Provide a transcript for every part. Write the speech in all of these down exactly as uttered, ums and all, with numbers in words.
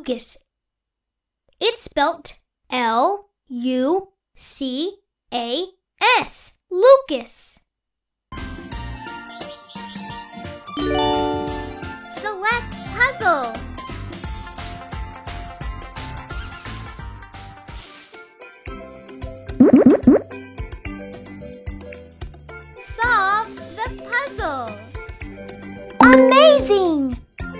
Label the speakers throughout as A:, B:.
A: Lucas. It's spelt L U C A S, Lucas. Select puzzle. Solve the puzzle. Amazing!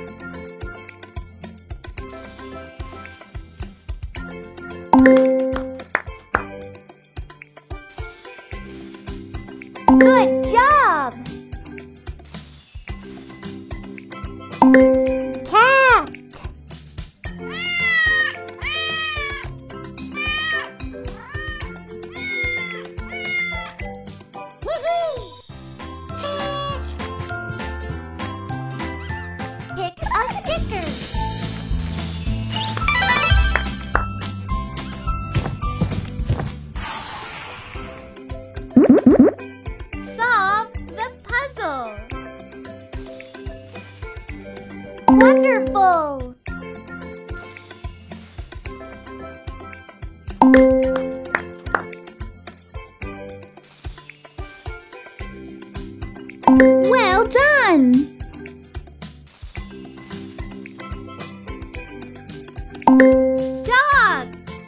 A: Good job! Cat. Pick a sticker. Solve the puzzle. Wonderful! Well done! Dog!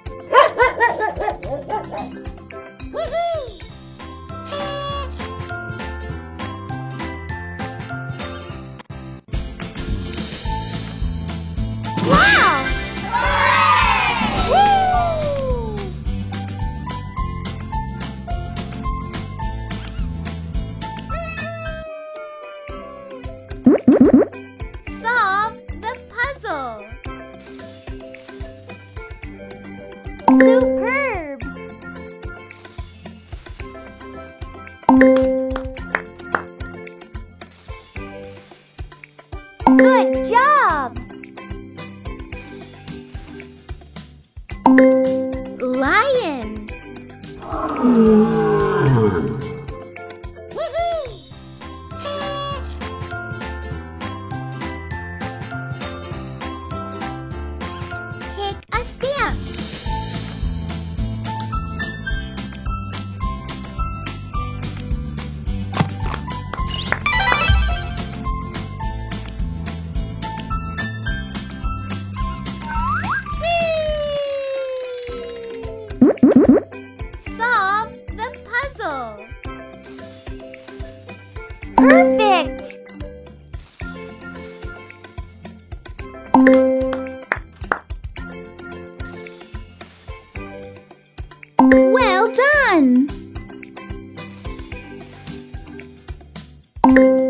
A: Wow! Woo! Solve the puzzle. Superb! Good job! Lion. Pick a stamp. Solve the puzzle. Perfect! Well done!